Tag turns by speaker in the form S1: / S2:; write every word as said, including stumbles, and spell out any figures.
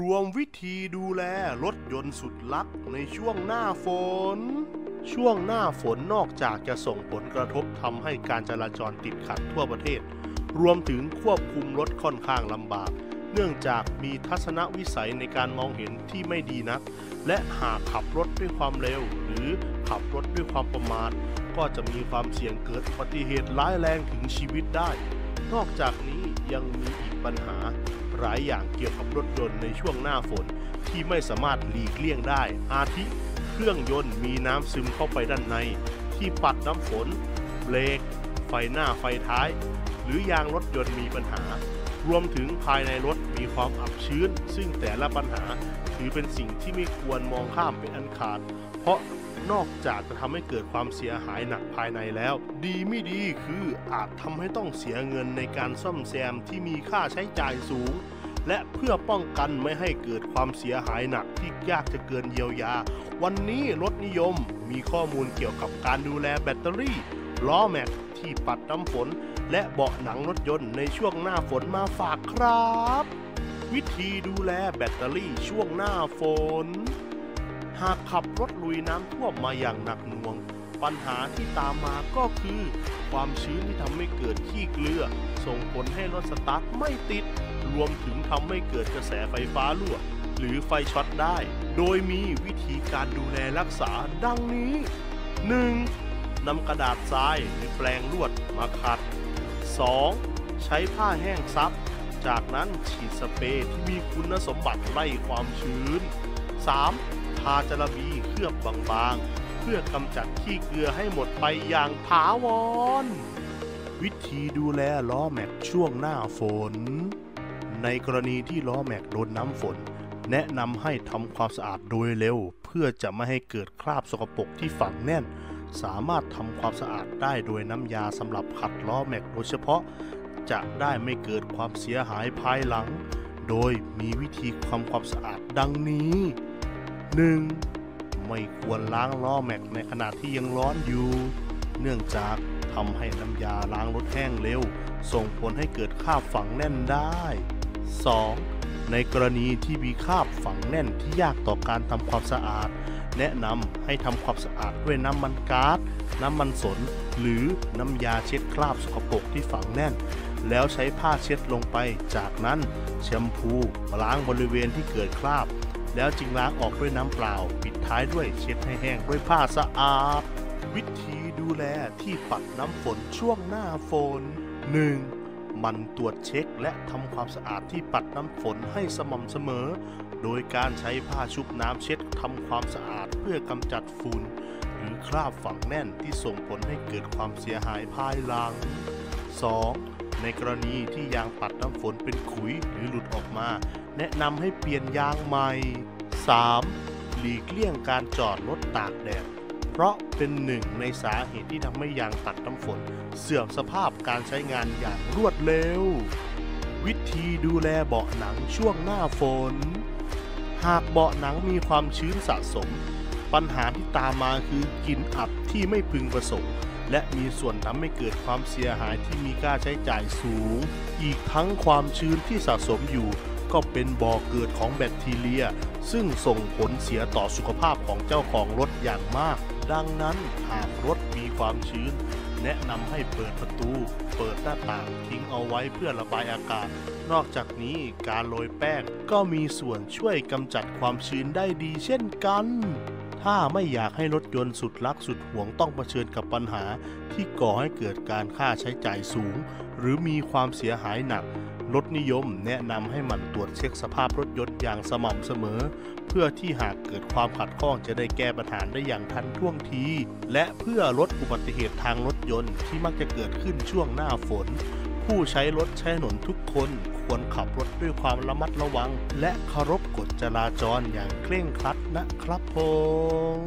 S1: วมวิธีดูแลรถยนต์สุดลักในช่วงหน้าฝนช่วงหน้าฝนนอกจากจะส่งผลกระทบทำให้การจราจรติดขัดทั่วประเทศรวมถึงควบคุมรถค่อนข้างลำบากเนื่องจากมีทัศนวิสัยในการมองเห็นที่ไม่ดีนักและหากขับรถด้วยความเร็วหรือขับรถด้วยความประมาทก็จะมีความเสี่ยงเกิดอุบัติเหตุร้ายแรงถึงชีวิตได้นอกจากนี้ยังมีอีกปัญหาหลายอย่างเกี่ยวกับรถยนต์ในช่วงหน้าฝนที่ไม่สามารถหลีกเลี่ยงได้อาทิเครื่องยนต์มีน้ำซึมเข้าไปด้านในที่ปัดน้ำฝนเบรกไฟหน้าไฟท้ายหรือยางรถยนต์มีปัญหารวมถึงภายในรถมีความอับชื้นซึ่งแต่ละปัญหาถือเป็นสิ่งที่ไม่ควรมองข้ามเป็นอันขาดเพราะนอกจากจะทำให้เกิดความเสียหายหนักภายในแล้วดีไม่ดีคืออาจทำให้ต้องเสียเงินในการซ่อมแซมที่มีค่าใช้จ่ายสูงและเพื่อป้องกันไม่ให้เกิดความเสียหายหนักที่ยากจะเกินเยียวยาวันนี้รถนิยมมีข้อมูลเกี่ยวกับการดูแลแบตเตอรี่ล้อแม็กที่ปัดน้ำฝนและเบาะหนังรถยนต์ในช่วงหน้าฝนมาฝากครับวิธีดูแลแบตเตอรี่ช่วงหน้าฝนหากขับรถลุยน้ำท่วมมาอย่างหนักหน่วงปัญหาที่ตามมาก็คือความชื้นที่ทำให้เกิดขี้เกลือส่งผลให้รถสตาร์ทไม่ติดรวมถึงทำให้เกิดกระแสไฟฟ้ารั่วหรือไฟช็อตได้โดยมีวิธีการดูแลรักษาดังนี้ หนึ่ง. นำกระดาษทรายหรือแปรงลวดมาขัด สอง. ใช้ผ้าแห้งซับจากนั้นฉีดสเปรย์ที่มีคุณสมบัติไล่ความชื้น สาม. ทาจาระบีเคลือบบางๆเพื่อกำจัดขี้เกลือให้หมดไปอย่างถาวรวิธีดูแลล้อแม็กช่วงหน้าฝนในกรณีที่ล้อแม็กโดนน้ำฝนแนะนำให้ทำความสะอาดโดยเร็วเพื่อจะไม่ให้เกิดคราบสกปรกที่ฝังแน่นสามารถทำความสะอาดได้โดยน้ำยาสำหรับขัดล้อแม็กโดยเฉพาะจะได้ไม่เกิดความเสียหายภายหลังโดยมีวิธีทำความสะอาดดังนี้ หนึ่ง. ไม่ควรล้างล้อแม็กในขณะที่ยังร้อนอยู่เนื่องจากทำให้น้ำยาล้างรถแห้งเร็วส่งผลให้เกิดคราบฝังแน่นได้ สอง. ในกรณีที่มีคราบฝังแน่นที่ยากต่อการทำความสะอาดแนะนำให้ทำความสะอาดด้วยน้ำมันก๊าซน้ำมันสนหรือน้ำยาเช็ดคราบสกปรกที่ฝังแน่นแล้วใช้ผ้าเช็ดลงไปจากนั้นแชมพูล้างบริเวณที่เกิดคราบแล้วจึงล้างออกด้วยน้ำเปล่าปิดท้ายด้วยเช็ดให้แห้งด้วยผ้าสะอาดวิธีดูแลที่ปัดน้ำฝนช่วงหน้าฝน หนึ่ง. มันตรวจเช็คและทำความสะอาดที่ปัดน้ำฝนให้สม่ำเสมอโดยการใช้ผ้าชุบน้ำเช็ดทำความสะอาดเพื่อกำจัดฝุ่นหรือคราบฝังแน่นที่ส่งผลให้เกิดความเสียหายภายหลัง สอง. ในกรณีที่ยางปัดน้ำฝนเป็นขุยหรือหลุดออกมาแนะนำให้เปลี่ยนยางใหม่ สาม. หลีกเลี่ยงการจอดรถตากแดดเพราะเป็นหนึ่งในสาเหตุที่ทำให้ยางปัดน้ำฝนเสื่อมสภาพการใช้งานอย่างรวดเร็ววิธีดูแลเบาะหนังช่วงหน้าฝนหากเบาะหนังมีความชื้นสะสมปัญหาที่ตามมาคือกลิ่นอับที่ไม่พึงประสงค์และมีส่วนทำให้เกิดความเสียหายที่มีค่าใช้จ่ายสูงอีกทั้งความชื้นที่สะสมอยู่ก็เป็นบ่อเกิดของแบคทีเรียซึ่งส่งผลเสียต่อสุขภาพของเจ้าของรถอย่างมากดังนั้นหากรถมีความชื้นแนะนำให้เปิดประตูเปิดหน้าต่างทิ้งเอาไว้เพื่อระบายอากาศนอกจากนี้การโรยแป้งก็มีส่วนช่วยกำจัดความชื้นได้ดีเช่นกันถ้าไม่อยากให้รถยนต์สุดรักสุดหวงต้องเผชิญกับปัญหาที่ก่อให้เกิดการค่าใช้จ่ายสูงหรือมีความเสียหายหนักรถนิยมแนะนำให้หมั่นตรวจเช็คสภาพรถยนต์อย่างสม่ำเสมอเพื่อที่หากเกิดความขัดข้องจะได้แก้ปัญหาได้อย่างทันท่วงทีและเพื่อลดอุบัติเหตุทางรถยนต์ที่มักจะเกิดขึ้นช่วงหน้าฝนผู้ใช้รถใช้ถนนทุกคนควรขับรถด้วยความระมัดระวังและเคารพกฎจราจรอย่างเคร่งครัดนะครับผม